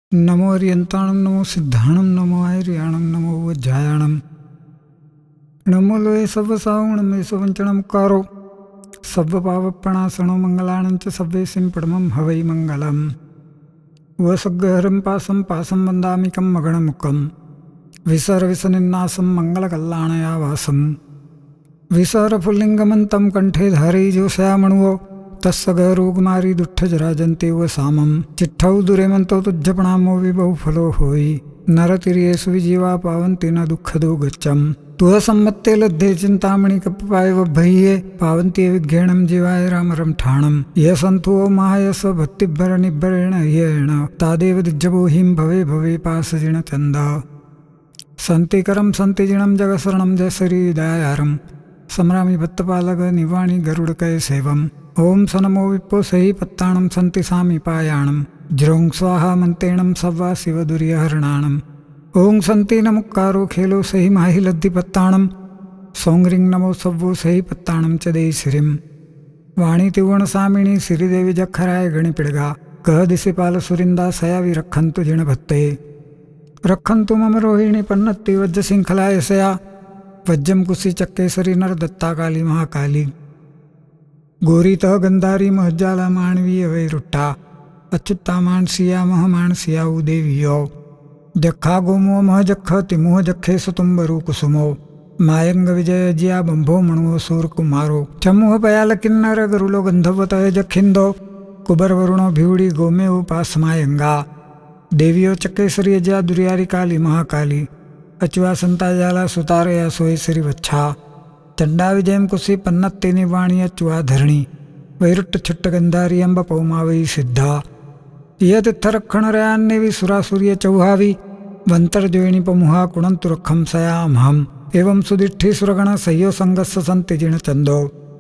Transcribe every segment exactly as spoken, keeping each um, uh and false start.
नमो अर्यंताणं नमो सिद्धाणं नमो आर्याणं नमो वज्रायाणं नमो लोये सव्वसावणं सवंचणं कारो सव्व पावपणासणो मंगलानं च सव्वे सिंपडमं हवै मंगलम वसग्गहरं पासं पासं वन्दामिकं मगणमुखं विसर्विसनिन्नासं मंगलकल्याणयावासं विसरफुल्लिङ्गमन्तं कंठे धारयि जोषयामणुवो तस्य गहरोगमारी दुष्टजराजन्ते व सामं चिट्ठौ दुरेमन्तो तुज्जपणामो विबहु फलो होई नरतिर्येषु विजीवा पावन्ति न दुःखदो गच्छम् तुह सम्मत्ते लद्धे चिन्तामणि कप्पाय वभ्ये पावन्ति विघ्नेणं जीवाय रामरं ठाणं यः सन्तुओ महायस भक्तिभर निभरेण येण तादेव दिज्जबोहिं भवे भवे पासजिण चन्द सन्तिकरं सन्तिजिणं जगशरणं जयश्रीदयारं सम्रामि भक्तपालक निवाणि गरुडकय सेवम् ओम सनमो विप्पो सही पत्ताणं सन्ति सामीपायाणं ज्रों स्वाहा मंतेणं सव्वा शिवदुर्यहरणाणं ओं सन्ति नमुक्कारो खेलो सही माहि लद्दि पत्ताणं सौंग्रिं नमो सव्वो सही पत्ताणं च देई श्रीं वाणी तिवण सामिणी श्रीदेवी जखराय गणिपिड़गा कह दिशिपाल सुरिंदा सयावि रखन्तु जिण भत्ते रखन्तु मम रोहिणी पन्नत्ति वज्र श्रृंखलाय सया वज्रम कुशी चक्केसरी नर दत्ता काली महाकाली गोरी तह गंधारी महज्जाला मानवीय वैरुट्टा अच्युता मानसिया मह मानसिया उदेवियो जखा गोमो मह जख तिमुह जखे सुतुम्बरु कुसुमो मायंग विजय जिया बंभो मणुओ सूर कुमारो चमुह पयाल किन्नर गरुलो गंधवतय जखिंदो कुबर वरुणो भिवड़ी गोमे उपास मायंगा देवियो चक्केसरी ज्या दुर्यारी काली महाकाली अचुआ संता जाला सुतारया सोय श्री वच्छा चंडा विजयम कुशी पन्नत्ति निवाणी अचुआ धरणी वैरुट्ट छुट्ट गंधारी अंब पौमावई सिद्धा यह तिथ रखण रयान्ने भी सुरासुरिय चौहावी वंतर जोइणी पमुहा कुणंतु रखम सयाम हम एवं सुदिठी सुरगण सह्यो संगस्स संति जिण चंदो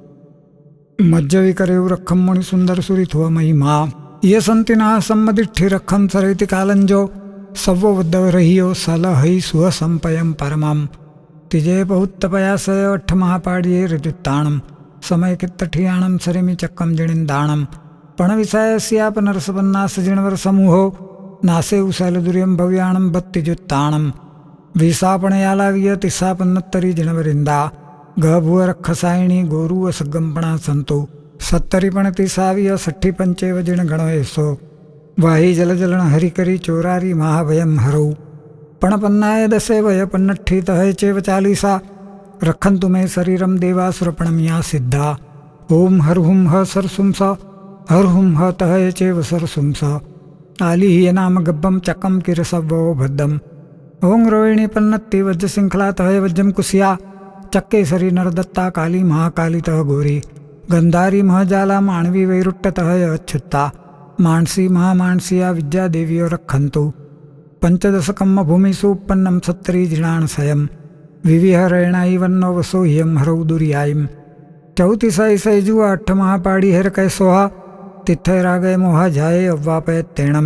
मज्जवि करेउ रखम मुनि सुंदर सुरिथुव महिमा ये संति ना सम्मदिठी रखम सरेति कालंजो सव्वो वद्दव रहियो सल हई सुह संपयम परमम तिजे बहुत्तपयासय अठ महापाड़िये ऋतुत्ताणम समय कित्तठियाणम सरिमि चक्कम जिणिंदाणम पणविसाय स्याप नरसपन्नास जिणवर समूहो नासे उशैल दुर्यम भव्याणम बत्तिजुत्ताणम विसापणयालाविय तिस्सापन्नत्तरी जिणवरिंदा गभुव रखसायणी गोरु असगंपणा संतो सत्तरी पणति साविय सट्ठी पंचेव जिण गणवेशो वाही जल जलन हरिकरी चोरारी महाभयम हरौ पणपन्नाय दसे वय पन्नट्ठी तह चेव चालीसा रखन्तु मे शरीरम देवासुरपणमिया सिद्धा ओम हर हुम ह सरसुम स हर हुम ह तह चेव सरसुम स आलिह्य नाम गब्बम चकम किरसव्वो भद्दम ओं रोहिणी पन्नत्ति वज्र श्रृंखला तह वज्रम कुशिया चक्केसरी नरदत्ता काली महाकाली तह गोरी गंधारी महजाला मानवी वैरुट्ट तह अच्युता मानसी महामानसिया विद्या देवियो रखन्तु पंचदशकम भूमिषु उत्पन्नं सत्तरी जिणानसयं विविहरेणाई वन्नो वसो ह्यम हरौ दुर्यायिम चौति सै सैजु अठ महापाड़ी हेर कै सोहा तिथे रागय मोहा जाये अव्वापय तेणम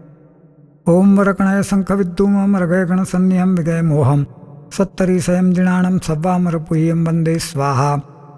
ओम वरकणय शंख विद्युम मृगय गण सन्निहम विगय मोहम सत्तरी सयम जिणाणम सव्वामर पुह्यम वंदे स्वाहा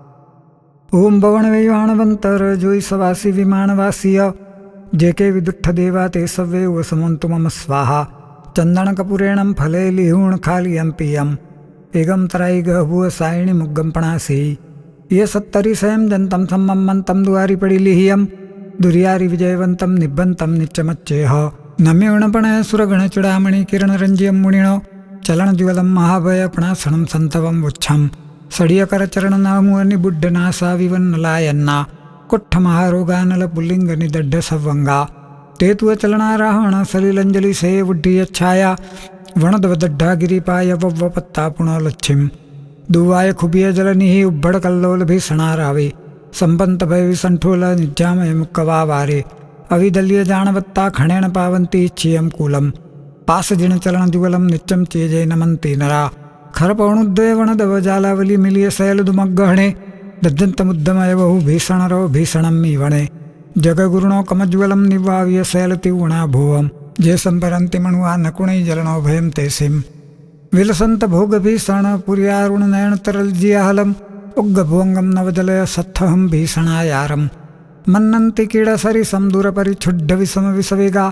ओम भवन वैवाणवंतर जोई सवासी विमानवासीय जेके विदुष्ट देवा ते सव्वे वसमन्तु मम स्वाहा चंदन कपूरेणम फले लिहूण खालियम पियम एगम तराई गभुव सायणी मुग्गम पणासी ये सत्तरी स्वयं जंतम सम्मम मंतम दुआरी पड़ी लिहियम दुर्यारी विजयवंतम निबंतम नित्यमच्चेह नम्यवणपणय सुरगण चुड़ामणि किरण रंजियम मुनिणो चलन ज्वलम महाभय पणासणम संतवम वुच्छम सड़ियकर चरण नामुअ निबुड्ढ नासा विवन्नलायन्ना कुट्ठ महारोगानल पुल्लिंग निदड्ढ सव्वंगा तेतुव चलनाराहण सलिलंजलि से बुद्धि छाया वणदवदड्ढा गिरिपाय वव्व पत्ता पुणलक्ष्मीम दुवाय खुबिय जलनिहि उब्बड़ कल्लोल भीषणारावे संपंत भय विसंठोल निज्जामय मुक्कवावारे अविदल्य जानवत्ता खणेन पावंती इच्छियम कूलम पास जिण चलन जुगलम नित्यम चेजे नमन्ति नरा खरपवणुद्वय वणदव जालावली मिलिय शैल दुमग्गहणे दज्जन्तमुद्दमय बहु भीषणरो भीषणं मीवणे जगगुरुणो कमज्वलं निवाव्य शैलतिवुणा भुवं जे संपरन्ति मणुआ नकुणै जलनो भयं तेसिं विलसन्त भोगभीषण पुर्यारुण नयन तरलजियाहलम् उग्गभुवंगं नवजलय सत्थहं भीषणायारं मन्नन्ति कीडसरि समदूरपरिच्छुड्ढ विषम विषवेगा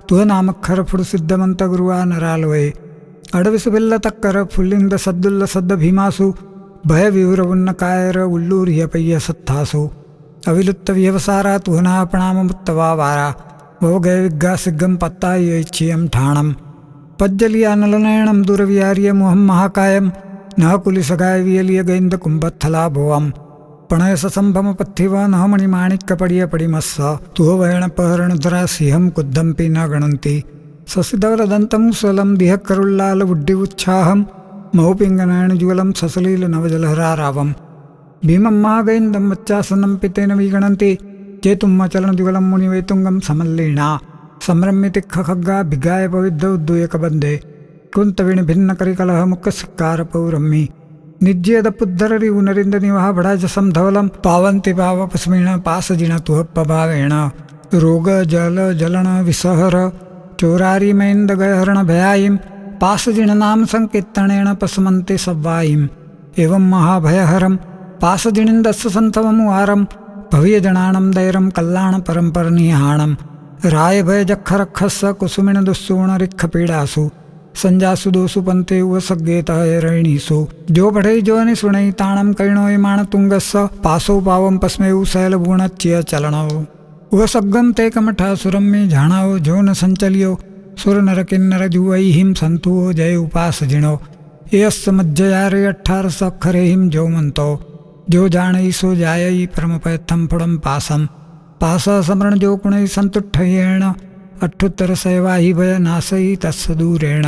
ತುಹ ನಾಮಕ್ಕರ ಫುಡು ಸಿದ್ಧಮಂತ ಗುರುವ ನರಾಲುವೆ ಅಡವಿಸು ಬೆಲ್ಲ ತಕ್ಕರ ಫುಲ್ಲಿಂದ ಸದ್ದುಲ್ಲ ಸದ್ದ ಭೀಮಾಸು ಭಯ ವಿವರವುನ್ನ ಕಾಯರ ಉಳ್ಳೂರಿಯ ಪಯ್ಯ ಸತ್ತಾಸು ಅವಿಲುತ್ತ ವ್ಯವಸಾರ ತುಹನಾ ಪ್ರಣಾಮ ಮುತ್ತವಾ ವಾರ ಭೋಗಯ ವಿಗ್ಗಾ ಸಿಗ್ಗಂ ಪತ್ತಾಯಿ ಐಚ್ಛಿಯಂ ಠಾಣಂ ಪಜ್ಜಲಿಯ ನಲನಯಣಂ ದುರವಿಯಾರ್ಯ ಮುಹಂ ಮಹಾಕಾಯಂ ನಹ ಕುಲಿಸಗಾಯ ವಿಯಲಿಯ ಗೈಂದ ಕುಂಭಸ್ಥಲಾ ಭೋವಂ ಪಣಯಸ ಸಂಭಮ ಪಥಿವ ನಹ ಮಣಿ ಮಾಣಿಕ್ಯ ಪಡಿಯ ಪಡಿಮಸ್ಸ ತುಹ ವಯಣ ಪಹರಣಧರ ಸಿಂಹಂ ಕುದ್ದಂಪಿ ನ ಗಣಂತಿ ಸಸಿಧವಲದಂತಂ ಸ್ವಲಂ ದಿಹ ಕರುಳ್ಳಾಲ ಉಡ್ಡಿ ಉಚ್ಛಾಹಂ ಮೌಪಿಂಗನಾಯಣ ಜ್ವಲಂ ಸಸಲೀಲ ನವಜಲಹರಾರಾವಂ ಭೀಮಂ ಮಹಾಗೈಂದಂ ವಚ್ಚಾಸನಂ ಪಿತೇನ ವಿಗಣಂತಿ ಚೇತುಮ್ಮ ಚಲನ ದ್ಯುಗಲಂ ಮುನಿವೇತುಂಗಂ ಸಮಲ್ಲೀಣ ಸಂರಮ್ಯ ತಿಕ್ಕ ಖಗ್ಗ ಭಿಗಾಯ ಪವಿದ್ಧ ಉದ್ದೂಯಕ ಬಂದೆ ಕುಂತವಿಣಿ ಭಿನ್ನ ಕರಿಕಲಹ ಮುಖ ಸಿಕ್ಕಾರ ಪೌರಮ್ಮಿ ನಿಜ್ಯದ ಪುದ್ದರರಿ ಉನರಿಂದ ನಿವಹ ಬಡಾಜ ಸಂಧವಲಂ ಪಾವಂತಿ ಪಾವ ಪಸ್ಮಿಣ ಪಾಸಜಿಣ ತುಹಪ್ಪ ಭಾವೇಣ ರೋಗ ಜಲ ಜಲಣ ವಿಸಹರ ಚೋರಾರಿ ಮೈಂದ ಗಯಹರಣ ಭಯಾಯಿಂ ಪಾಸಜಿಣ ನಾಮ ಸಂಕೀರ್ತಣೇಣ ಪಸಮಂತೆ ಸವ್ವಾಯಿಂ ಏವಂ ಮಹಾಭಯಹರಂ ಪಾಸಜಿಣಿಂದಸ್ಸ ಸಂತವಮು ಆರಂ ಭವ್ಯಜನಾಣಂ ದೈರಂ ಕಲ್ಯಾಣ ಪರಂಪರನೀಹಾಣಂ ರಾಯಭಯ ಜಖರಖಸ್ಸ ಕುಸುಮಿಣ ದುಸ್ಸೂಣ ರಿಖ ಪೀಡಾಸು ಸಂಜಾಸು ದೋಸು ಪಂತೆ ಉವ ಸಗ್ಗೇತ ರೈಣೀಸು ಜೋ ಪಠೈ ಜೋನಿ ಸುಣೈ ತಾಣಂ ಕೈಣೋಯ್ ಮಾಣ ತುಂಗಸ್ಸ ಪಾಸೌ ಪಾವಂ ಪಸ್ಮೇವು ಶೈಲಭೂಣಚ್ಚಿಯ ಚಲನೌ ಉವ ಸಗ್ಗಂ ತೇ ಕಮಠ ಸುರಮ್ಮಿ ಝಾಣಾವೋ ಜೋನ ಸಂಚಲಿಯೋ ಸುರ ನರ ಕಿನ್ನರ ಜುವೈಹಿಂ ಸಂತೋ ಜಯ ಉಪಾಸ ಜಿಣೋ ಯಸ್ಸ ಮಜ್ಜಯಾರೆ ಅಠಾರ ಸಖರೆ ಹಿಂ ಜೋಮಂತೋ जो जाणई सो जायई परमपयत्थम फुड़म पासम पास समरण जो कुणई संतुठयेण अठुत्तर सेवाहि भय नासई तत्सदूरेण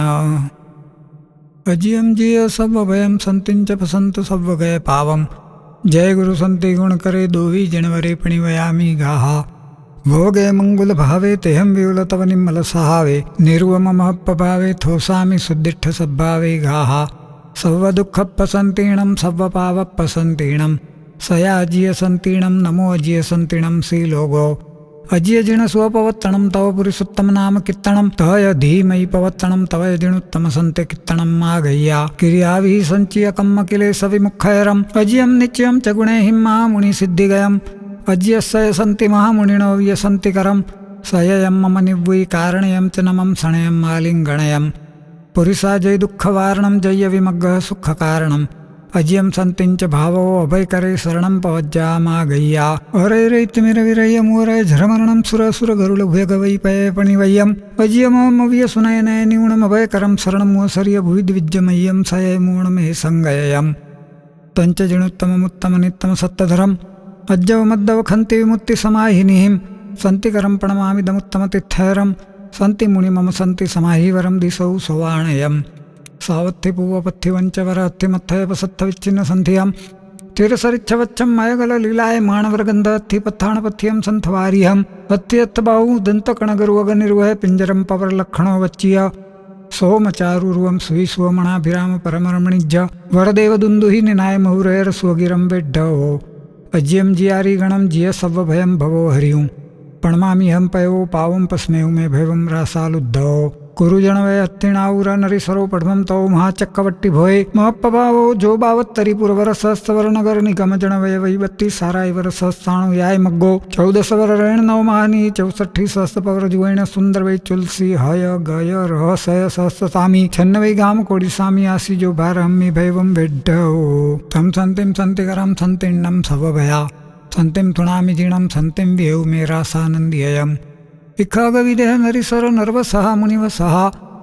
अजियम जिय सब भयम संतिंच पसंत सब गए पावम जय गुरु संति गुण करे दोवी जनवरे पणिवयामी गाहा भोगे मंगुल भावे तेहम विउल तव निम्मल सहावे निर्वम महप्प भावे थोसामि सुदिष्ठ सद्भावे गाहा सव्व दुःख पसंतीणं सव्व पाव पसंतीणं सया अजिय संतीणं नमो अजिय संतीणं सी लोगो अजिय जिण स्वपवत्तणं तव पुरुषोत्तम नाम कीर्तनं तय धीमहि पवत्तणं तव जिणुत्तम संते कीर्तनं मा गय्या क्रियाभिः संचिय कम्म किले सविमुखैरम् अजियं नित्यं च गुणैहिं महामुनि सिद्धिगयम् अजियस्य सन्ति महामुनिनो व्यसन्ति करं सययं मम निव्वै कारणयं च नमं सणयं मालिङ्गणयम् पुरुषा जय दुख वारणम जय विमग्ग सुख कारणम अजियम संतिंच भावो अभय करे शरणम पवज्जा मा गय्या अरे रैतमिर विरय मूरय झरमरणम सुर सुर गरुड़ भुयग वै पय पणिवय्यम अजियमव्य सुनयन न्यूनम अभय करम शरणम मोसर्य भुवि द्विज्यमय्यम सय मूणम हे संगययम तंच जिणुत्तममुत्तम नित्यम सत्तधरम अज्जव मद्दव खन्ति विमुक्ति समाहिनिहिं संति करम प्रणमामिदमुत्तम तिथैरम संति मुनि मम संति समाहिवरम दिशौ सोवाणयम सावत्थि पूवपथि वंचवर अत्थिमत्थय पसत्थ विच्छिन्न संधियम तिरसरिच्छवच्छम मयगल लीलाय माणवरगंध अत्थि पत्थाण पथ्यम संथवारिहम अत्यत्थ बाहु दंत कणगरुवग निर्वह पिंजरम पवर लक्षणो वच्चिय सोमचारुरुवम सुई सुवमणाभिराम परमरमणिज्ज वरदेव दुंदुहि निनाय महुरैर स्वगिरम वेड्ढो अज्यम जियारी गणम जिय सव भयम भवो हरिऊं प्रणमामि हम पयो पावम पस्मेव में भैवम रासालुद्धो कुरुजन वै अत्तिणाउर नरिसरो पढ़मम तौ महाचक्कवट्टि भोय महप्पभावो जो बावत्तरी पुरवर सहस्वर नगर निगम जन वय वही बत्ती साराय वर सहस्ताणु याय मग्गो चौदह सवर रण नव महानी चौसठी सहस्त्र पवर जुवैण सुंदर वै तुलसी हय गय रह सय सहस्त्र सामी छन्न वै गाम कोड़ी सामी आसी जो भार हम्मी भैवम वेड्ढो तम संतिम संतिकरम संतिन्नम सव भया संतिम तुणामि जीणम संतिम व्यौ मेरा सानंदियम विखाग विदेह नरिसर नर्वसः मुनिवसः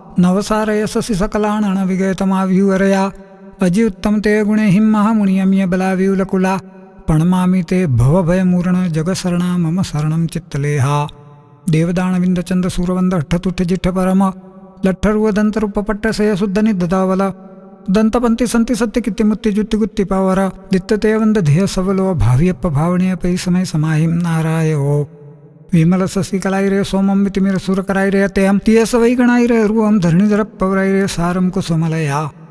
नवसार यशसि सकलाणन विगतमाव्यूवरया अजि उत्तम ते गुणे हिं महामुनियम्य बलाव्यूलकुला प्रणमामि ते भवभयमूर्ण जगशरणा मम शरणं चित्तलेहा देवदानविंद चंद सूरवंद अट्ठतुट्ठ जिट्ठ परम लट्ठरुव दंतरूपपट्ट सय शुद्ध निददावल ದಂತಪಂತಿ ಸಂತಿ ಸತ್ಯ ಕಿತ್ತಿ ಮುತ್ತಿ ಜುತ್ತಿ ಗುತ್ತಿ ಪಾವರ ದಿತ್ತತೆ ಒಂದ ಧ್ಯೇಯ ಸವಲೋ ಭಾವಿಯಪ್ಪ ಭಾವನೆಯ ಪೈ ಸಮಯ ಸಮಾಹಿಂ ನಾರಾಯೋ ವಿಮಲ ಸಸಿ ಕಲಾಯಿರೇ ಸೋಮಂ ವಿತಿಮಿರ ಸುರಕರಾಯಿರೇ ಅತ್ಯಂ ತಿಯಸ ವೈಗಣಾಯಿರೇ ರೂವಂ ಧರಣಿಧರ ಪವರಾಯಿರೇ ಸಾರಂ ಕುಸುಮಲಯ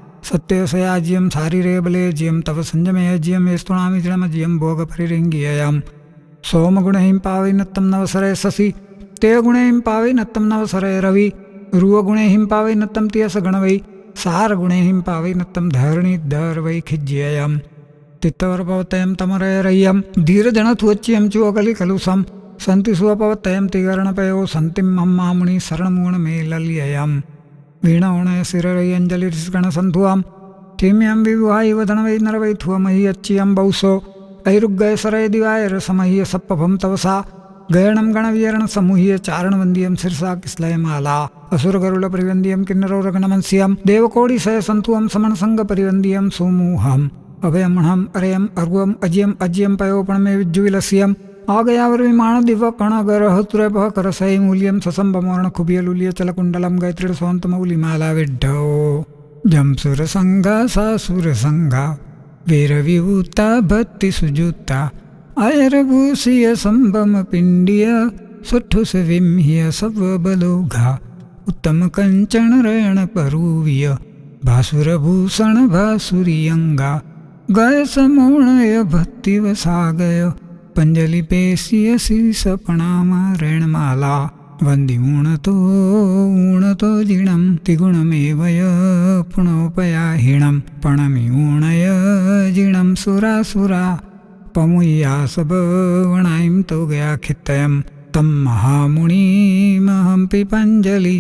ಸತ್ಯಸಯ ಜಿಯಂ ಸಾರಿರೇ ಬಲೆ ಜಿಯಂ ತವ ಸಂಜಮಯ ಜಿಯಂ ಯಸ್ತುಣಾಮಿ ಜಿಣಮ ಜಿಯಂ ಭೋಗ ಪರಿರಿಂಗಿಯಯಂ ಸೋಮಗುಣ ಹಿಂ ಪಾವೈ ನತ್ತಂ ನವಸರೇ ಸಸಿ ತೇ ಗುಣ ಹಿಂ ಪಾವೈ ನತ್ತಂ ನವಸರೇ ರವಿ ರೂವ ಗುಣ ಹಿಂ ಪಾವೈ ನತ್ತಂ ತಿಯಸ ಗಣವೈ सार गुणे हिं पावै नत्तं धरणी धर वै खिज्ययम तित्तवर पवतयम तमरयरय्यम धीर जन थुच्यम चुअकलि कलुसम सन्ति स्वपवतयं तिगरणपयो सन्तिं मम्मा मुनि शरणमूणमे लल्ययं वीणोणय शिररयञ्जलिर्गणसन्धुवां थीम्यं विवाहि वदनवै नरवै थुवमहि अच्छियं बौसो ऐरुग्गय सरय दिवाय रसमह्य सप्पभं तवसा गयणं गणवीरण समूह्य चारणवन्द्यं शिरसा किस्लयमाला असुरगरुडपरिवन्द्यं किन्नरोरगणमंस्यं देवकोटिसय सन्तुवं समणसङ्गपरिवन्द्यं सोमूहम् अभयमणं अरयम् अर्वम् अज्यम् अज्यं पयोपणमे विज्जुविलस्यम् आगयावरविमाण दिव्य कणगरः तुरभः करसै मूल्यं ससंभमोर्ण खुबियलुल्य चलकुण्डलं गायत्रीडसोऽन्तमौलिमाला विड्ढो जं सुरसङ्गा सा सुरसङ्गा वीरविभूता भक्तिसुजुता आयरभूषिय सम्भम पिण्डिय सुठुसविंह्य सवबलोघा उत्तम कंचन रयण परूव्य भासुरभूषण भासुरियंगा गाय समोणय भक्तिवसागय पंजलिपेशीय शीर्षपणामा ऋणमाला वन्दि ऊणतो ऊणतो जिणं तिगुणमेवय पुणोपयाहिणं पणमि ऊणय जिणं सुरासुरा पमुय्यासवणायं तो गया खित्तयं तं महामुनिमहं पिपञ्जलि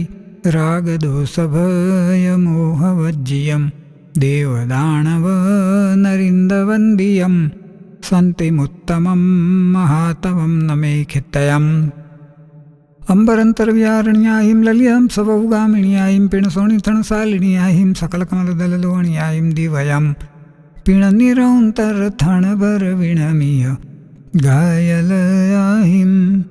रागदोषभयमोहवज्जियं देवदानव नरिन्दवन्द्यं सन्तिमुत्तमं महातवं न मे खित्तयम् अंबरंतर्व्यारण्यायीं ललियां सवौगामिण्यायीं पिणसोणिथणसालिण्यायीं सकलकमलदललोण्यायीं दिवयं पिणनिरौन्तरथणभरविणमीय गायलयाहिं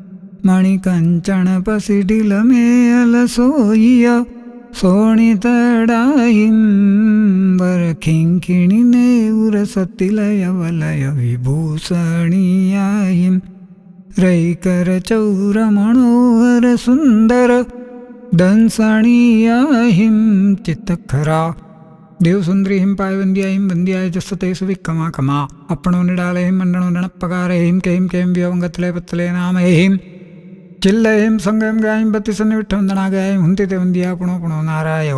मणिकञ्चणपसिडिलमेयलसोय्य सोणितडाहिं वरखिङ्किणिने उरसतिलयवलय विभूषणीयाहिं रैकर चौर मनोहर सुंदर दंसणीयाहिं चित्तखरा देवसुंदरीहिं पायवन्द्याहिं वन्द्याय जसते सुविक्कमा कमा अपणो निडालहिं मंडनो नणप्पगारहिं केहिं केहिं व्यवंगतले पत्तले नामहिं चिल्लहिं संगम गायिं बत्तिसन्निविट्ठवन्दनागायिं हुन्तिते वन्द्या पुणो पुणो नारायो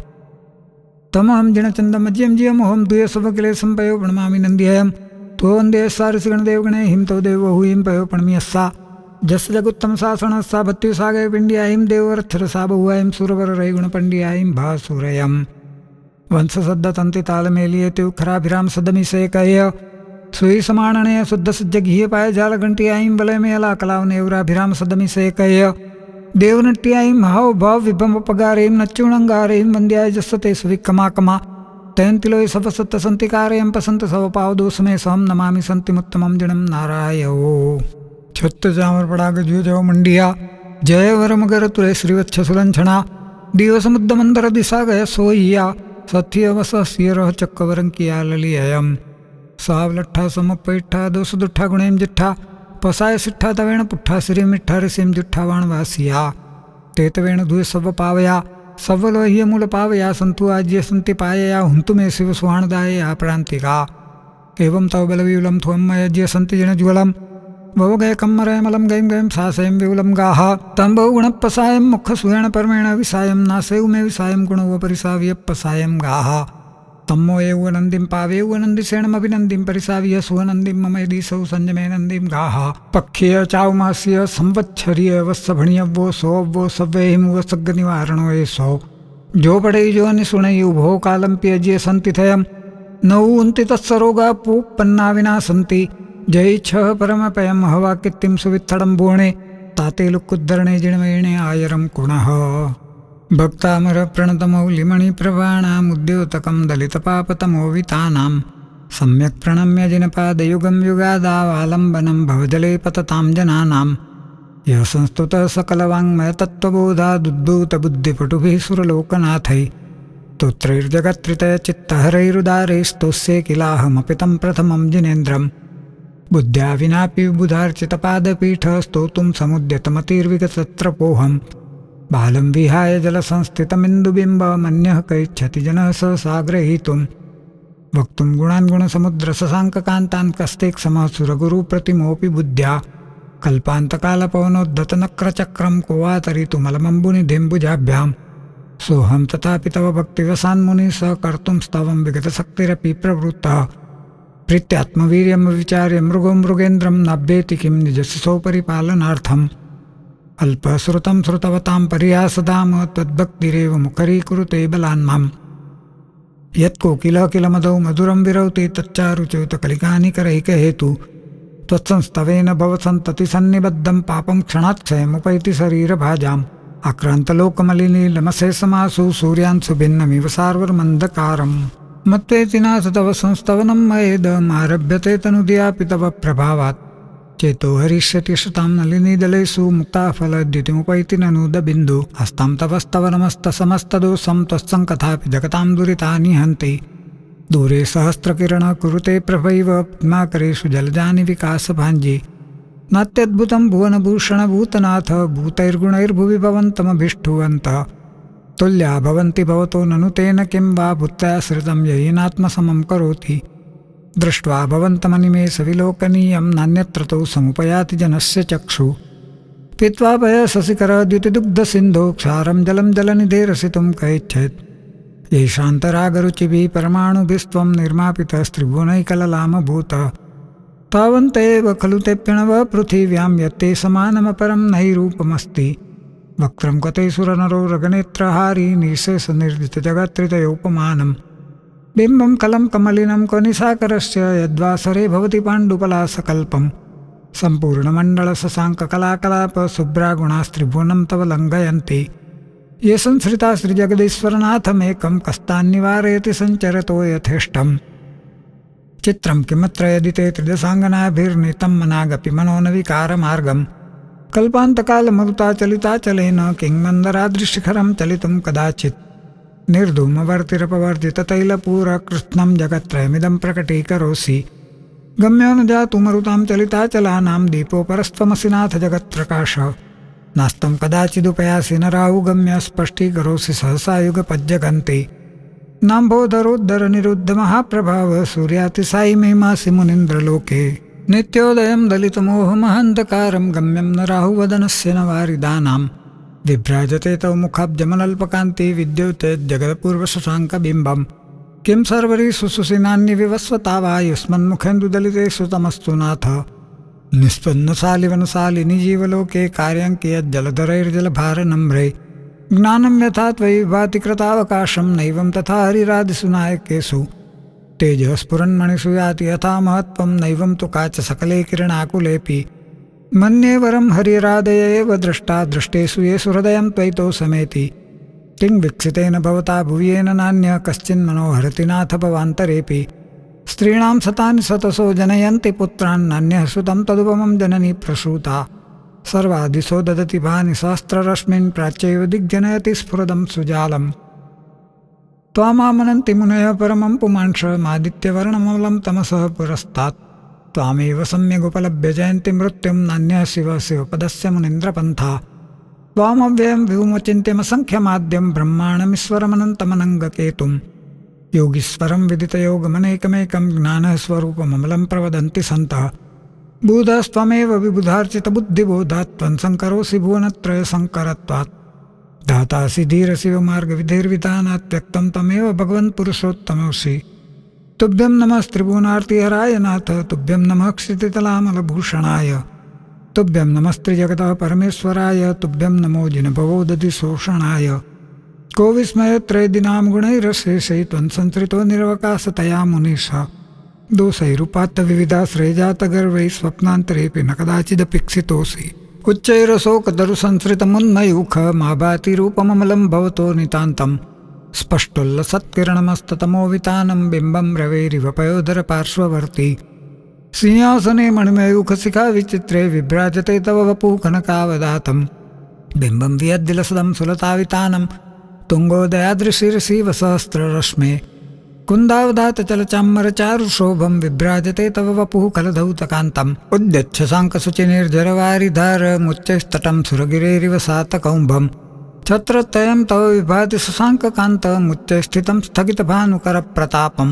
तमहं जिणचन्दमज्यं जियमोहं द्वयसुभकिलेशं पयो प्रणमामि नन्द्यहं तो वन्दे सारसिगणदेवगणे हिं तो देवहुं पयो प्रणम्यस्सा जस जगुत्तम सासनस्सा भक्तिसागय पिंड्याहिं देवरथरसा बहुआहिं सुरवररैगुणपण्ड्याहिं भासुरयं वंशसद्दतन्तितालमेलिये तिउखराभिराम सदमिसेकय सुई समाणनय शुद्धसज्जघीय पाय जालघंटियाहिं वलयमेला कलावनेवराभिराम सदमिसेकय देवनट्याहिं हाव भाव विभमपगारहिं नच्चूणंगारहिं वन्द्याय जसते सुविक्कमाकमा तयंतिलोय सवसत्त संतिकारयं पसंत सवपावदोषमे सहं नमामि सन्तिमुत्तमं जिणं नारायो छत्त जामर पड़ा गजो जव मंडिया जय वर मगर तुरे श्रीवत्स सुलंछना दिवसमुद्द मंदर दिशा गय सोइया सत्य वस सियरह चक्कवरं किया ललिययं साव लट्ठा समपैठा दोष दुठ्ठा गुणेम जिठ्ठा पसाय सिट्ठा तवेण पुट्ठा श्री मिठ्ठा ऋषिम जुठ्ठा वाणवासिया तेतवेण धुय सव पावया सवलोह्य मूल पावया संतु आज्य संति पायया हुंतु मे शिव सुहाणदायया प्रांतिका एवं तव बलवियुलं त्वं मयज्य संति जिणज्वलं भवगय कम्मरयमलं गयं गयं सासयं विवलं गाः तं बहुगुणपसायं मुखसुहेण परमेण विसायं नासैव मे विसायं गुणोपरिसाव्यपसायं गाः तम्मो एव नन्दिं पावेव नन्दिसेणमभिनन्दिं परिसाव्य सुहनन्दिं मम यदीसौ संयमे नन्दिं गाः पक्ष्य चावमास्य संवत्सर्य वत्सभणियव्वो सोऽव्वो सव्यहिं वसग्गनिवारणो एषो जो पडै जो निसुणै उभो कालं प्यज्य सन्तिथयं नौ उन्ति तत्सरोगा पूपन्ना विना सन्ति जय छ परमपयं हवा कित्तिं सुवित्थडं बोणे ताते लुक्कुद्धरणे जिणमेणे आयरं कुणः भक्तामर प्रणतमौलिमणिप्रभाणामुद्योतकं दलितपापतमोवितानां सम्यक् प्रणम्य जिनपादयुगं युगादावालम्बनं भवजले पततां जनानां यः संस्तुतः सकलवाङ्मयतत्त्वबोधादुद्भूतबुद्धिपटुभिः सुरलोकनाथैः स्तोत्रैर्जगत्त्रितयचित्तहरैरुदारैस्तोष्ये किलाहमपि तं प्रथमं जिनेन्द्रं बुद्ध्याविनापि बुधार्चितपादपीठस्तोतुं समुद्यतमतीर्विगतसत्रपोहं बालं विहाय जलसंस्थितमिन्दुबिम्बमन्यः कैच्छतिजनः सहसाग्रहीतुं वक्तुं गुणान् गुणसमुद्रशशाङ्ककान्तान् कस्तेक्षमः सुरगुरुप्रतिमोऽपि बुद्ध्या कल्पान्तकालपवनोद्धतनक्रचक्रं को वा तरितुमलमम्बुनिधिम्बुजाभ्यां सोऽहं तथापि तव भक्तिवशान्मुनिः स कर्तुं स्तवं विगतशक्तिरपि प्रवृत्तः प्रीत्यात्मवीर्यं विचार्य मृगो मृगेन्द्रं नाभ्येति किं निजशिशो परिपालनार्थम् अल्पश्रुतं श्रुतवतां पर्यासदाम तद्भक्तिरेव मुखरीकुरुते बलान्माम् यत्कोकिलकिलमदौ मधुरं विरौति तच्चारुच्युतकलिकानिकरैकहेतु त्वत्संस्तवेन भवसन्ततिसन्निबद्धं पापं क्षणात्क्षयमुपैति शरीरभाजाम् आक्रान्तलोकमलिनीलमसे समासु सूर्यांशु भिन्नमिव सार्वमन्धकारम् मत्वेति नाथ तव संस्तवनं मयेदमारभ्यते तनुदियापि तव प्रभावात् चेतो हरिष्यति शतां नलिनीदलेषु मुक्ताफलद्युतिमुपैति ननूदबिन्दु हस्तं तवस्तव नमस्तसमस्तदोषं त्वत्सङ्कथापि जगतां दुरितानि हन्ति दूरे सहस्रकिरण कुरुते प्रभैव पद्माकरेषु जलजानि विकासभाञ्जी नात्यद्भुतं भुवनभूषणभूतनाथ भूतैर्गुणैर्भुवि भवन्तमभिष्ठुवन्तः तुल्या भवन्ति भवतो ननु तेन किं वा भूत्याश्रितं ययिनात्मसमं करोति दृष्ट्वा भवन्तमनिमेषविलोकनीयं नान्यत्र तौ समुपयाति जनस्य चक्षु पीत्वा पयससिकरद्युतिदुग्धसिन्धो क्षारं जलं जलनिधेरसितुं कैच्छेत् येषान्तरागरुचिभिः परमाणुभिस्त्वं निर्मापितस्त्रिभुवनैकललामभूत तावन्त एव खलु ते प्रणव पृथिव्यां यत्ते समानमपरं नैरूपमस्ति वक्त्रं कते सुरनरो रगनेत्रहारी निःशेषनिर्जितजगत्त्रितयोपमानम् बिम्बं कलं कमलिनं क्वनिशाकरस्य यद्वासरे भवति पाण्डुपलासकल्पं सम्पूर्णमण्डलशशाङ्ककलाकलापशुभ्रागुणास्त्रिभुवनं तव लङ्घयन्ति ये संसृता श्रीजगदीश्वरनाथमेकं कस्तान्निवारयति सञ्चरतो यथेष्टम् चित्रं किमत्र यदि ते त्रिदशाङ्गनाभिर्नीतं मनागपि मनो न विकारमार्गं कल्पान्तकालमरुताचलिताचलेन किङ्मन्दराद्रिशिखरं चलितुं कदाचित् निर्धूमवर्तिरपवर्जिततैलपूरकृत्स्नं जगत्त्रयमिदं प्रकटीकरोषि गम्यो न जातु मरुतां चलिताचलानां दीपो परस्त्वमसि नाथ जगत्प्रकाश नास्तं कदाचिदुपयासि न राहुगम्य स्पष्टीकरोषि सहसा युगपज्जगन्ति नाम्भोदरोद्धरनिरुद्धमहाप्रभाव सूर्यातिसायि महिमासि मुनीन्द्रलोके नित्योदयं दलितमोहमहन्धकारं गम्यं न राहुवदनस्य न वारिदानाम् विभ्राजते तव मुखाब्जमनल्पकान्ति विद्युते जगत्पूर्वशशाङ्कबिम्बं किं सर्वरीषु सुसिनान्यविवस्वता वा युष्मन्मुखेन्दुदलितेषु तमस्तु नाथ निस्पन्नशालिवनशालिनि जीवलोके कार्यं कियज्जलधरैर्जलभारनम्रे ज्ञानं यथा त्वयि भाति कृतावकाशं नैवं तथा हरिरादिषु नायकेषु तेजस्फुरन्मणिषु याति यथा महत्त्वं नैवं तु काच सकले किरणाकुलेऽपि मन्ये वरं हरिरादय एव द्रष्टा दृष्टेषु येषु हृदयं त्वयितो समेति किं विक्षितेन भवता भुव्येन नान्यः कश्चिन्मनोहरति नाथ भवान्तरेऽपि स्त्रीणां शतानि शतसो जनयन्ति पुत्रान् नान्यः सुतं तदुपमं जननी प्रसूता सर्वादिशो ददति भानि सहस्ररश्मीन् प्राच्यैव दिग्जनयति स्फुरदं सुजालम् त्वामामनन्ति मुनयः परमं पुमांशमादित्यवर्णमलं तमसः पुरस्तात् त्वामेव सम्यगुपलभ्य जयन्ति मृत्युं नान्यः शिव शिवपदस्य मुनीन्द्रपन्था त्वामव्ययं विभुमचिन्त्यमसङ्ख्यमाद्यं ब्रह्माणमीश्वरमनन्तमनङ्गकेतुं योगीश्वरं विदितयोगमनेकमेकं ज्ञानस्वरूपममलं प्रवदन्ति सन्तः बुधस्त्वमेव विबुधार्चितबुद्धिबोधात् त्वन्सङ्करोऽसि भुवनत्रयसङ्करत्वात् दातासि धीरशिवमार्गविधिर्विधानात् त्यक्तं त्वमेव भगवन्पुरुषोत्तमोऽसि तुभ्यं नमः त्रिभुवनार्तिहराय नाथ तुभ्यं नमः क्षितितलामलभूषणाय तुभ्यं नमस्त्रिजगतः परमेश्वराय तुभ्यं नमो जिनभवोदधिशोषणाय को विस्मयत्रयदिनां गुणैरशेषै त्वन्संसृतो निरवकाशतया मुनीश दोषैरुपात्तविविधाश्रयजातगर्वैः स्वप्नान्तरेऽपि न कदाचिदपेक्षितोऽसि उच्चैरशोकदरुसंसृतमुन्मयूख मा भाति रूपममलं भवतो नितान्तम् स्पष्टोल्लसत्किरणमस्ततमोवितानं बिम्बं रवेरिव पयोधरपार्श्ववर्ती सिंहासने मणिमयूखशिखा विचित्रे विभ्राजते तव वपुः कनकावदातं बिम्बं वियद्दिलसदं सुलतावितानं तुङ्गोदयादृशिरसीव सहस्ररश्मे कुन्दावदातचलचाम्बरचारुशोभं विभ्राजते तव वपुः कलधौतकान्तम् उद्यच्छशाङ्कशुचिनिर्जरवारिधारमुच्चैस्तटं सुरगिरेरिव सातकौम्भम् छत्रत्रयं तव विभाति शशाङ्ककान्तमुच्चैस्थितं स्थगितभानुकरप्रतापम्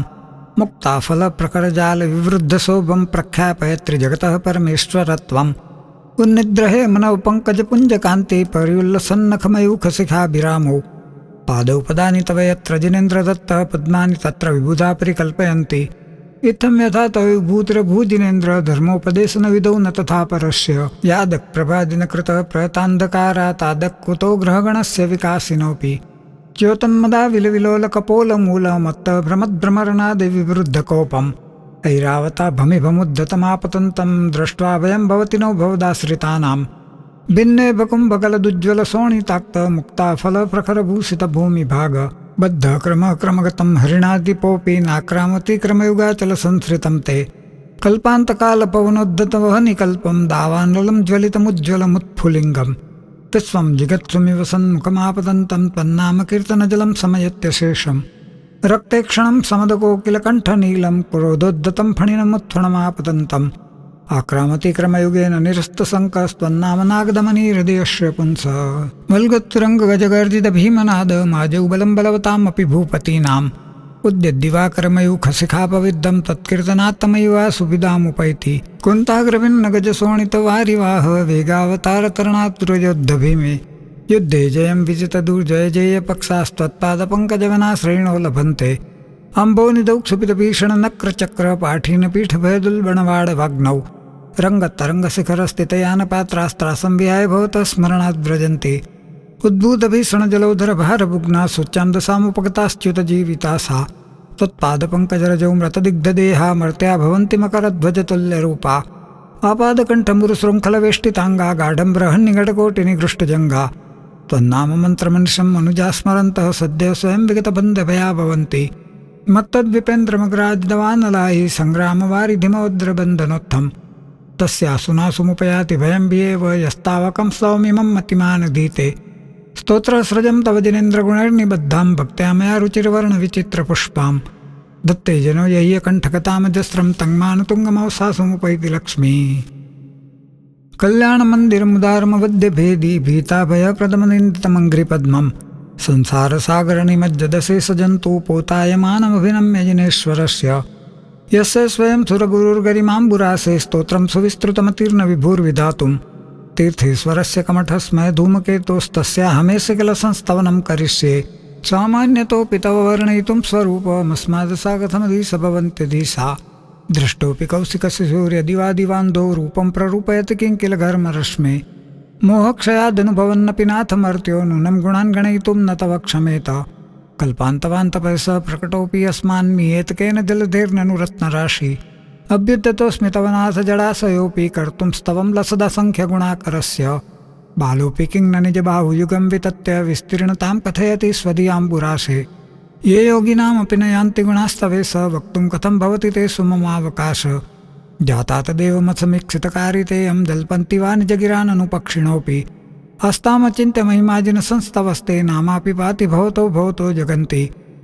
मुक्ताफलप्रकरजालविवृद्धशोभं प्रख्यापयत्रिजगतः परमेश्वरत्वम् उन्निद्रहे मनवपङ्कजपुञ्जकान्ति पर्युल्लसन्नखमयूखशिखाभिरामौ पादौ पदानि तव यत्र जिनेन्द्रदत्तः पद्मानि तत्र विबुधा परिकल्पयन्ति इत्थं यथा तयोभूतिरभूजिनेन्द्र धर्मोपदेशन विदौ न तथा परस्य यादक् प्रभादिनकृत प्रतान्धकारातादक् कुतो ग्रहगणस्य विकासिनोऽपि च्योतन्मदा विलविलोलकपोलमूलमत्त भ्रमद्भ्रमरणादि विवृद्धकोपम् ऐरावता भमिभमुद्धतमापतन्तं दृष्ट्वा वयं भवतिनो भवदाश्रितानां भिन्ने बकुम्भकलदुज्ज्वलशोणिताक्त मुक्ताफलप्रखरभूषितभूमिभाग बद्ध क्रम क्रमगतं हरिणादिपोऽपि नाक्रामति क्रमयुगाचलसंसृतं ते कल्पान्तकालपवनोद्धतवहनिकल्पं दावानलं ज्वलितमुज्ज्वलमुत्फुलिङ्गम् विश्वं जिगत्सुमिव सन्मुखमापतन्तं तन्नामकीर्तनजलं समयत्यशेषम् रक्ते क्षणं समदकोकिलकण्ठनीलं क्रोधोद्धतं फणिनमुत्फणमापतन्तम् आक्रामति क्रमयुगेन निरस्तशङ्कस्त्वन्नामनागदमनी हृदयस्य पुंस वल्गत्तुरङ्गगजगर्जित भीमनाद माजौ बलं बलवतामपि भूपतीनाम् उद्यद्दिवाकरमयूखशिखापविद्धं तत्कीर्तनात्तमयुवा सुविदामुपैति कुन्ताग्रभिन्नगजशोणितवारिवाह वेगावतारतरणातुरयोद्धभीमे युद्धे जयं विजितदुर्जय जयपक्षास्त्वत्पादपङ्कजवनाश्रयणो लभन्ते अम्बोनिधौ क्षुपितभीषणनक्रचक्रपाठीनपीठभयदुल्बणवाडवाग्नौ रङ्गतरङ्गशिखरस्थितयानपात्रास्त्रासं विहाय भवतः स्मरणात् व्रजन्ति उद्भूतभीषणजलौधरभारभुग्ना शुच्यान्दसामुपगताश्च्युतजीविता सा त्वत्पादपङ्कजरजौ मृतदिग्धदेहा मर्त्या भवन्ति मकरध्वजतुल्यरूपा आपादकण्ठमुरुशृङ्खलवेष्टिताङ्गा गाढम्बरहन्निघटकोटिनिगृष्टजङ्गा त्वन्नाममन्त्रमनिशं मनुजा स्मरन्तः सद्यः स्वयं विगतबन्धभया भवन्ति मत्तद्विपेन्द्रमग्राजिदवानलाहि सङ्ग्रामवारिधिमोद्रबन्धनोत्थम् तस्यासुनासुमुपयाति भयं विएव यस्तावकं स्तवमिमं मतिमानधीते स्तोत्रसृजं तव जिनेन्द्रगुणैर्निबद्धां भक्त्या मया रुचिर्वर्णविचित्रपुष्पां दत्ते जनो यह्यकण्ठकतामजस्रं तङ्मानुतुङ्गमवसासुमुपैति लक्ष्मी कल्याणमन्दिरमुदारमवद्यभेदी भीताभयप्रदमनिन्दितमङ्घ्रिपद्मं संसारसागरनिमज्जदशेषजन्तु पोतायमानमभिनम्य जिनेश्वरस्य यस्य स्वयं सुरगुरुर्गरिमाम्बुरासे स्तोत्रं सुविस्तृतमतीर्न विभुर्विधातुं तीर्थेश्वरस्य कमठस्मय धूमकेतोस्तस्याहमेष किल संस्तवनं करिष्ये सामान्यतोऽपि तव वर्णयितुं स्वरूपमस्मादसा कथमधीश भवन्त्यधीशा दृष्टोऽपि कौशिकस्य सूर्यदिवादिवान्दो रूपं प्ररूपयति किं किल घर्मरश्मे मोहक्षयादनुभवन्नपि नाथमर्त्यो नूनं गुणान् गणयितुं न तव क्षमेत कल्पान्तवान्तपयस प्रकटोऽपि अस्मान्मीयेतकेन जलधेर्ननुरत्नराशि अभ्युद्यतोऽस्मि तव नाथ जडाशयोऽपि कर्तुं स्तवं लसदसङ्ख्यगुणाकरस्य बालोऽपि किं न निजबाहुयुगं वितत्य विस्तीर्णतां कथयति स्वदीयाम्बुराशे ये योगिनामपि न यान्ति गुणास्तवे स वक्तुं कथं भवति ते सुममावकाश जाता तदेव मत्समीक्षितकारितेयं जल्पन्ति वा निजगिराननुपक्षिणोऽपि हस्तामचिन्त्य महिमाजिन संस्तवस्ते नामापि पाति भवतो भवतो जगन्ति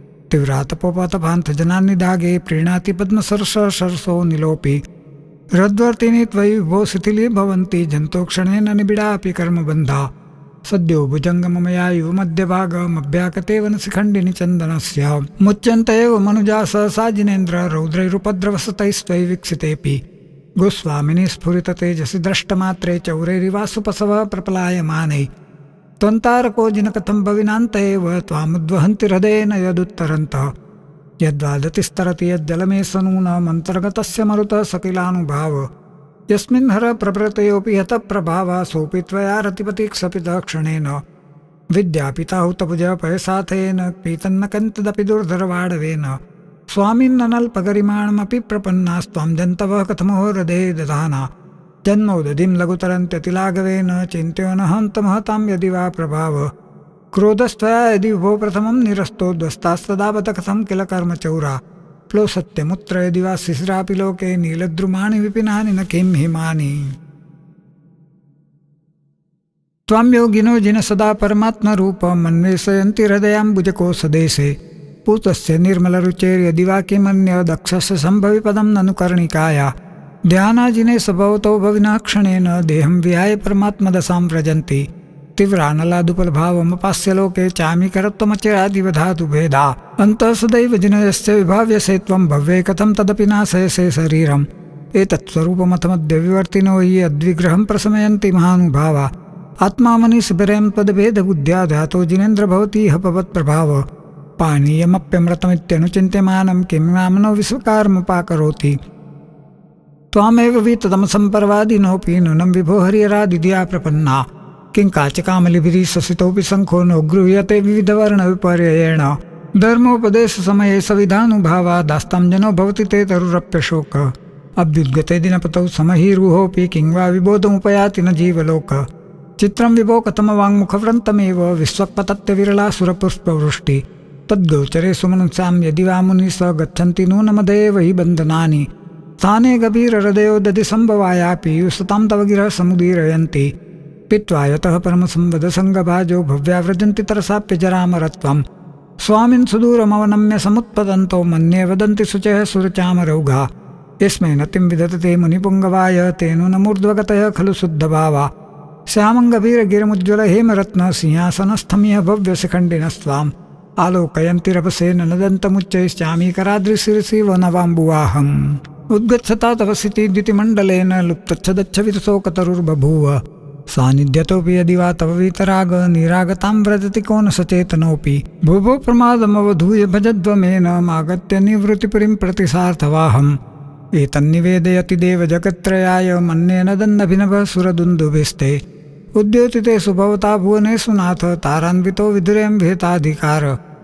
तीव्रातपोपतपान्थजनान्निदागे प्रीणाति पद्मसरसरसो निलोपि हृद्वर्तिनि त्वयि विभो शिथिली भवन्ति जन्तोक्षणेन निबिडापि कर्मबन्धा सद्यो भुजङ्गममया इव मध्यभागमभ्याकतेव न शिखण्डिनि चन्दनस्य मुच्यन्त एव मनुजा सहसा जिनेन्द्र रौद्रैरुपद्रवसतैस्त्वयि वीक्षितेऽपि गोस्वामिनि स्फुरिततेजसि द्रष्टमात्रे चौरैरिवासुपसव प्रपलायमाने त्वन्तारको जिनकथं भविनान्त एव त्वामुद्वहन्ति हृदयेन यदुत्तरन्तः यद्वादतिस्तरति यज्जलमेसनूनमन्तर्गतस्य मरुतः सकिलानुभाव यस्मिन् हर प्रभृतयोऽपि हतः प्रभावा सोऽपि त्वया रतिपतिक्षपितः क्षणेन विद्यापिता हुतभुज पयसाथेन पीतन्न कन्तदपि दुर्धरवाडवेन स्वामिन्ननल्पगरिमाणमपि प्रपन्नास्त्वां जन्तवः कथमहो हृदये दधाना जन्मोदधिं लघुतरन्त्यतिलाघवेन चिन्त्यो न हन्तमहतां यदि वा प्रभाव क्रोधस्त्वया यदि विभो प्रथमं निरस्तो ध्वस्तास्तदा बत कथं किल कर्मचौरा प्लोसत्यमुत्र यदि वा शिशिरापि लोके नीलद्रुमाणि विपिनानि न किं हिमानि त्वां योगिनो जिन सदा परमात्मरूपम् अन्वेषयन्ति हृदयाम्बुजकोशदेशे पूतस्य निर्मलरुचेर्यदि वा किमन्यदक्षस्य सम्भवि पदं ननु कर्णिकाया ध्यानाजिने स भवतो भविनः क्षणेन देहं विहाय परमात्मदशां व्रजन्ति तीव्रानलादुपलभावमपास्य लोके चामीकरत्वमचिरादिवधातु भेदा अन्तः सदैव जिनयस्य विभाव्यसे त्वं भव्ये कथं तदपि नाशयसे शरीरम् एतत्स्वरूपमथमद्य विवर्तिनो हि अद्विग्रहं प्रशमयन्ति महानुभावा आत्मा मनीषिभिरें त्वद्भेदबुद्ध्या ध्यातो जिनेन्द्र भवति ह पवत्प्रभाव पानीयमप्यमृतमित्यनुचिन्त्यमानं किं नाम्नो विश्वकर्मोपाकरोति त्वामेव वीततमसम्पर्वादिनोऽपि नूनं विभो हरिहरादिधिया प्रपन्ना किं काचिकामलिभिः ससितोऽपि शङ्खो नो गृह्यते विविधवर्णविपर्ययेण धर्मोपदेशसमये सविधानुभावादास्तां जनो भवति ते तरुरप्यशोक अभ्युद्गते दिनपतौ समहीरुहोऽपि किं वा विबोधमुपयाति न जीवलोक चित्रं विभो कथमवाङ्मुखव्रन्तमेव विश्वक्पतत्यविरलासुरपुष्पवृष्टि तद्गोचरे सुमनुष्यां यदि वा मुनिः स गच्छन्ति नूनमदेव हि बन्धनानि स्थाने गभीरहृदयो दधि सम्भवायापि युसतां तव गिरः समुदीरयन्ति पीत्वा यतः परमसंवदसङ्गभाजो भव्या व्रजन्ति तरसाप्यजरामरत्वं स्वामिन् सुदूरमवनम्य समुत्पतन्तो मन्ये वदन्ति शुचयः सुरचामरौघा यस्मै नतिं विदधते मुनिपुङ्गवाय तेनो न मूर्ध्वगतयः खलु शुद्धभावा श्यामं गभीरगिरिमुज्ज्वल हेमरत्न सिंहासनस्थमिह भव्यशिखण्डिनस्त्वाम् आलोकयन्तिरपसेन नदन्तमुच्चैश्चामीकराद्रिशिरसि वनवाम्बुवाहम् उद्गच्छता तपसिति द्युतिमण्डलेन लुप्तच्छदच्छवितशोकतरुर्बभूव सान्निध्यतोऽपि यदि वा तव वीतराग निरागतां व्रजति को न सचेतनोऽपि भुभो प्रमादमवधूय भजध्वमेन मागत्य निवृत्तिपुरीं प्रतिसार्थवाहम् एतन्निवेदयति देव जगत्त्रयाय मन्ये नदन्नभिनवः सुरदुन्दुभिस्ते उद्योतिते सुभवता भुवनेषु नाथ तारान्वितो विधुरें विहिताधिकार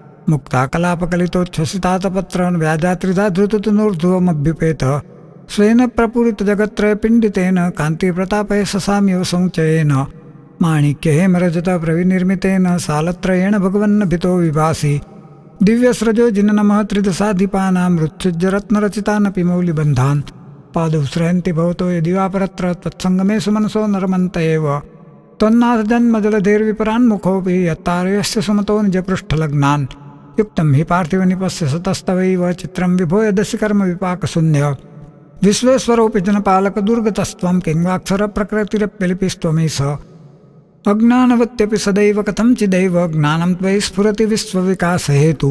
मुक्ताकलापकलितोच्छ्वसितातपत्रन् व्याजात्रिधा धृततनूर्ध्वमभ्युपेत स्वेन प्रपूरितजगत्त्रयपिण्डितेन कान्तिप्रतापय ससाम्यव समुच्चयेन माणिक्यहेमरजत प्रविनिर्मितेन सालत्रयेण भगवन्नभितो विभासि दिव्यस्रजो जिननमः त्रिदशाधिपानां मृत्युज्यरत्नरचितानपि मौलिबन्धान् पादौ श्रयन्ति भवतो यदि वा परत्र त्वत्सङ्गमे सुमनसो नरमन्त एव त्वन्नाथजन्मजलधेर्विपरान्मुखोऽपि यत्तारयस्य सुमतो निजपृष्ठलग्नान् युक्तं हि पार्थिवनिपस्य सतस्तवैव चित्रं विभो यदसि कर्मविपाकशून्य विश्वेश्वरोऽपि जनपालकदुर्गतस्त्वं किङ्वाक्षरप्रकृतिरप्यलिपिस्त्वमेष अज्ञानवत्यपि सदैव कथञ्चिदैव ज्ञानं त्वयि स्फुरति विश्वविकासहेतु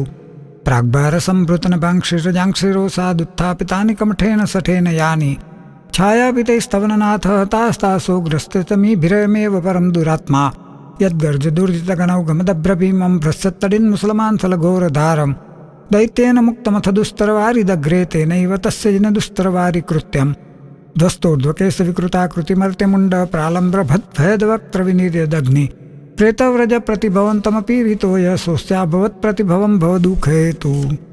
प्राग्भारसम्भृतनभाङ्क्षिरजाङ्क्षिरोसादुत्थापितानि कमठेन सठेन यानि छायापितैस्तवननाथ हतास्तासो ग्रस्ततमीभिरयमेव परं दुरात्मा यद्गर्जदुर्जितगणौघमदभ्रभीमं भ्रश्यत्तडिन्मुसलमान् फलघोरधारं दैत्येन मुक्तमथ दुस्तरवारिदग्रे तेनैव तस्य जिनदुस्तरवारि कृत्यम् ध्वस्तोर्ध्वकेशविकृताकृतिमर्त्यमुण्ड प्रालम्ब्रभद्भयद्वक्त्रविनिर्यदग्नि प्रेतव्रजप्रतिभवन्तमपि वितोय सोऽस्याभवत्प्रतिभवं भवदुःखेतु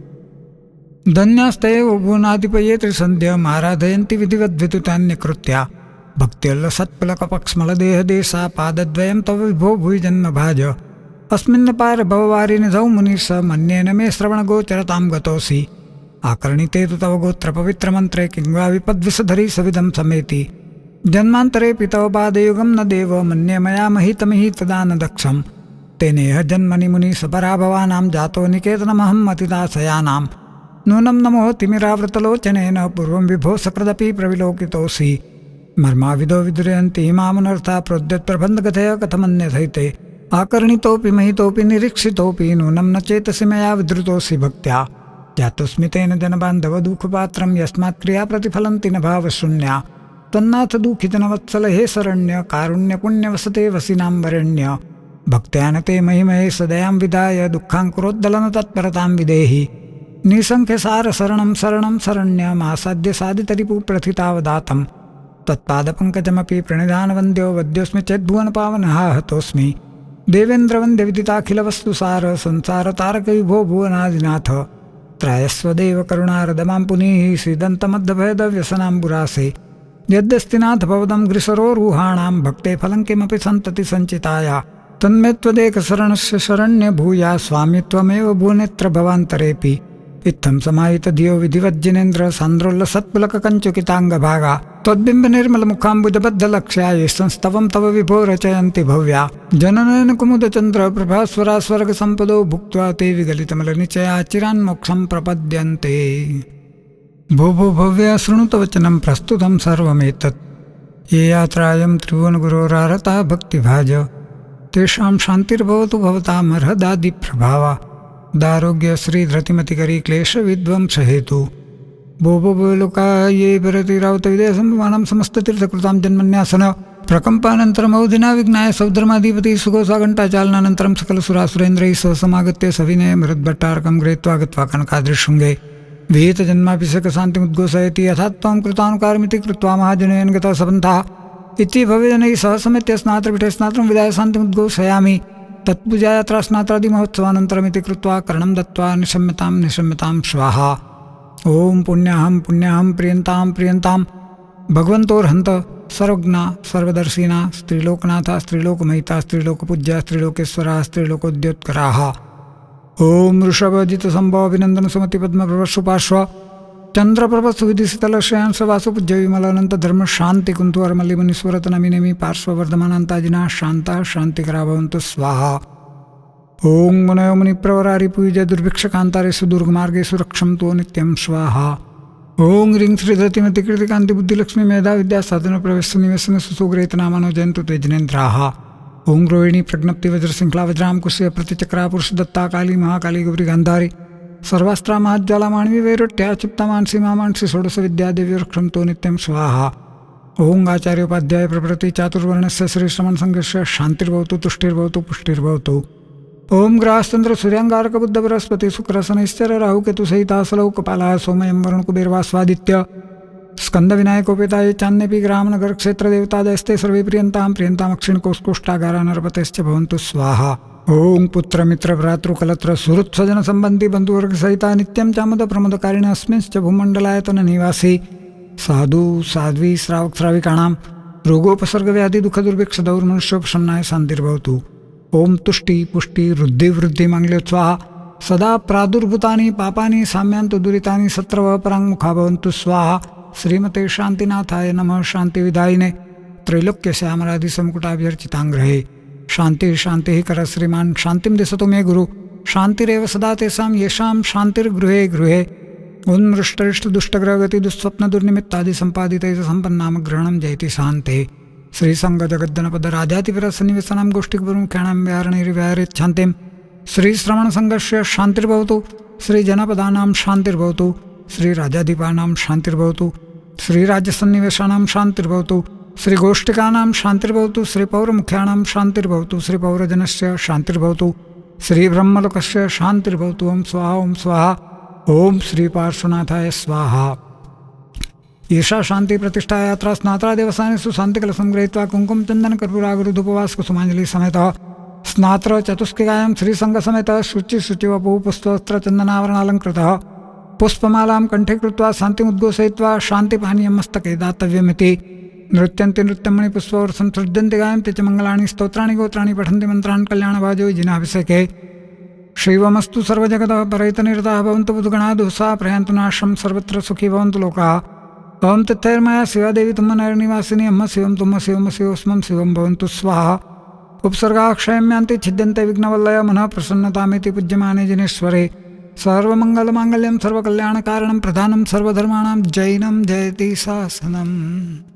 धन्यास्तेव भुवनाधिपये त्रिसन्ध्यमाराधयन्ति विधिवद्वितुतान्यकृत्या भक्त्युल्लसत्पुलकपक्ष्मलदेहदेशा पादद्वयं तव विभो भुवि जन्मभाज अस्मिन्नपार भववारिनिधौ मुनिः मन्येन मे श्रवणगोचरतां गतोऽसि आकर्णिते तु तव गोत्रपवित्रमन्त्रे किं वा विपद्विषधरी सविधं समेति जन्मान्तरेऽपि तव पादयुगं न देव मन्ये मया महितमिहि तदा न दक्षं तेनेह जन्मनि मुनिसपराभवानां जातो निकेतनमहं मतिदाशयानां नूनं नमो तिमिरावृतलोचनेन पूर्वं विभो सकृदपि प्रविलोकितोऽसि मर्माविदो विदुरयन्ति मामनर्था प्रोद्यत्प्रबन्धकथय कथमन्यथैते आकर्णितोऽपि महितोऽपि निरीक्षितोऽपि नूनं न चेतसि मया विधृतोऽसि भक्त्या जातोऽस्मि तेन जनबान्धवदुःखपात्रं यस्मात् क्रिया प्रतिफलन्ति न भावशून्या त्वन्नाथ दुःखितनवत्सल हे शरण्य कारुण्यपुण्यवसते वसिनां वरेण्य भक्त्या न ते महिमहे सदयां विधाय दुःखाङ्कुरोद्दलन तत्परतां विदेहि निसङ्ख्यसारशरणं शरणं शरण्यमासाद्य साधितरिपुप्रथितावदातं तत्पादपङ्कजमपि प्रणिधानवन्द्यो वद्योऽस्मि चेद्भुवनपावनः हतोऽस्मि देवेन्द्रवन्द्यविदिताखिलवस्तुसार संसारतारकविभो भुवनादिनाथ त्रायस्वदेव करुणारदमां पुनीः श्रीदन्तमद्भयदव्यसनाम्बुरासे यद्यस्तिनाथ भवदं ग्रिसरोरुहाणां भक्ते फलं किमपि सन्तति सञ्चिताया तन्मे त्वदेकशरणस्य शरण्य भूया स्वामी त्वमेव भुवनेत्र भवान्तरेऽपि इत्थं समाहितधियो विधिवज्जिनेन्द्र सान्द्रोल्लसत्पुलककञ्चुकिताङ्गभागा त्वद्बिम्बनिर्मलमुखाम्बुजबद्धलक्ष्या ये संस्तवं तव विभो रचयन्ति भव्या जननयन कुमुदचन्द्र प्रभास्वरा स्वर्गसम्पदो भुक्त्वा ते विगलितमलनिचया चिरान्मोक्षं प्रपद्यन्ते भो भो भव्या शृणुत वचनं प्रस्तुतं सर्वमेतत् ये यात्रायं त्रिभुवनगुरोरारता भक्तिभाज तेषां शान्तिर्भवतु भवतामर्हदादिप्रभावा दारोग्य श्रीधृतिमतिकरी क्लेशविध्वंसहेतु भो भो भो लोका ये भरति रावतविदे सम्मानं समस्ततीर्थकृतां जन्मन्यासन प्रकंपानन्तरमौदिना विघ्नाय सौधर्माधिपति सुगोसा घण्टाचालनानन्तरं सकलसुरासुरेन्द्रैः सह समागत्य सविनय मरुद्भट्टारकं गृहीत्वा गत्वा कनकाद्रिशृङ्गे विहितजन्माभिषेकशान्तिमुद्घोषयति यथा त्वं कृतानुकारमिति कृत्वा महाजनेन गतः सपन्थः इति भवेदनैः सह समेत्य स्नात्रपीठे स्नात्रं विधाय शान्तिमुद्घोषयामि तत्पूजायात्रा स्नात्रादिमहोत्सवानन्तरमिति कृत्वा कर्णं दत्त्वा निशम्यतां निशम्यतां स्वाहा। ओम पुण्याहं पुण्याहं प्रियंतां प्रियंतां भगवन्तोर्हन्त सर्वज्ञा सर्वदर्शिना स्त्रीलोकनाथा स्त्रीलोकमहिता स्त्रीलोकपूज्या स्त्रीलोकेश्वरा स्त्रीलोकोद्योतकराः। ओम वृषभजित संभव अभिनंदन सुमति पद्मप्रभ सुपार्श्व चंद्रप्रभ सुविधिशितलश्रयांश वासुपूज्य विमलानंत धर्म शांति कुंतु अर्मलि मुनीश्वरत नमिनेमि पार्श्व वर्धमानांताजिना शांता शांतिकरा भवन्तु स्वाहा। ओं मुनयो मुनिप्रवरारिपूज्य दुर्भिक्षकान्तारेषु दुर्गमार्गेषु रक्षन्तु नित्यं स्वाहा। ओं ह्रीं श्रीधतिमति कीर्तिकान्ति बुद्धिलक्ष्मी मेधा विद्या साधन प्रवेश निवेशन सुसुग्रहितनामानो जयन्तु ते जनेन्द्राः। ओं रोहिणी प्रज्ञप्ति वज्रशृङ्खला वज्रां कुश्य प्रतिचक्रा पुरुषदत्ता काली महाकाली गौरी गान्धारी सर्वास्त्रा महाज्वाला माणवी वैरोट्या चित्ता मानसी मामांसी षोडश विद्या देवी रक्षन्तु नित्यं स्वाहा। ओं आचार्योपाध्याय प्रभृति चातुर्वर्णस्य श्रीश्रमण संघस्य शान्तिर्भवतु तुष्टिर्भवतु पुष्टिर्भवतु। ओम ग्रासचंद्र सूर्यांगारक बुद्ध बृहस्पति शुक्र शनिश्चर राहु केतु सहितासलौ कपालाय सोमयं वरुण कुबेर वास्वादित्य स्कंद विनायकोपेताय चान्यपि ग्राम नगर क्षेत्र देवतादयस्ते सर्वे प्रियंतां प्रियंतां अक्षिण कोष्कोष्ठागारा नरपतेश्च भवन्तु स्वाहा। ओम पुत्र मित्र भ्रातृ कलत्र सुहृत् स्वजन संबंधी बंधुवर्ग सहिता नित्यं चामुद प्रमोदकारिण अस्मिंश्च भूमंडलायतन निवासी साधु साध्वी श्रावक श्राविकाणां रोगोपसर्ग व्याधि दुख दुर्भिक्ष दौर्मनुष्योपशमनाय शान्तिर्भवतु। ओम तुष्टि पुष्टि वृद्धि वृद्धि मंगलोत्साह सदा प्रादुर्भूतानि पापानि साम्यान्तु दुरितानि सत्रवः पराङ्मुखा भवन्तु स्वाहा। श्रीमते शांतिनाथाय नमः शांतिविदायिने त्रैलोक्यश्यामराधिसमुकुटाभ्यर्चिताङ्ग्रहे शांति शांति कर श्रीमान शांतिं दिशतु मे गुरु शांतिरेव सदा तेषां येषां शांतिर्गृहे गृहे उन्मृष्टरिष्ट दुष्टग्रहगति दुःस्वप्न दुर्निमित्तादि सम्पादितैः सम्पन्नाम ग्रहणं जयति शान्ते श्रीसंग जगद्दनपद राजातिपर सन्निवेशनां गोष्ठिकप्रमुख्याणां व्याहरणैर्व्याहरेच्छान्तिं श्रीश्रवणसङ्घस्य शान्तिर्भवतु श्रीजनपदानां शान्तिर्भवतु श्रीराजाधिपानां शान्तिर्भवतु श्रीराज्यसन्निवेशानां शान्तिर्भवतु श्रीगोष्ठिकानां शान्तिर्भवतु श्रीपौरमुख्याणां शान्तिर्भवतु श्रीपौरजनस्य शान्तिर्भवतु श्रीब्रह्मलोकस्य शान्तिर्भवतु। ओं स्वाहा ओं स्वाहा ओं श्रीपार्श्वनाथाय स्वाहा। ईशा शांति प्रतिष्ठा यात्रा स्नात्रा देवस्थानेषु शान्तिकलशं गृहीत्वा कुङ्कुम चंदन कर्पूरागरुधूपवास कुसुमांजलि समेत स्नात्र चतुष्किगायं श्रीसंग समेत शुचि शुचिवपु पुष्पवस्त्र चंदनावरणालंकृतः पुष्पमालां कंठे कृत्वा शान्तिमुद्घोषयित्वा शान्तिपानीयं मस्तके दातव्यमिति नृत्यन्ति नृत्यमणि पुष्पवर्षं सृज्यन्ति गायन्ति च मङ्गलानि स्तोत्राणि गोत्राणि पठन्ति मन्त्रान् कल्याणभाजो जिनाभिषेके शैवमस्तु सर्वजगतः परैतनिरताः भवन्तु बुधगणाः दुःसा प्रयान्तु नाशं सर्वत्र सुखी भवन्तु लोकाः। ओम तथैर्मया शिवादेवी तुम नैर्निवासिनी अम्म शिवम तुम शिवम शिवस्मं शिवम भवन्तु स्वाहा। उपसर्गाः क्षयं यान्ति छिद्यन्ते विघ्नवल्लय मनः प्रसन्नतामिति पूज्यमाने जिनेश्वरे सर्वमङ्गलमाङ्गल्यं सर्वकल्याणकारणं प्रधानं सर्वधर्माणां जैनं जयति शासनम्।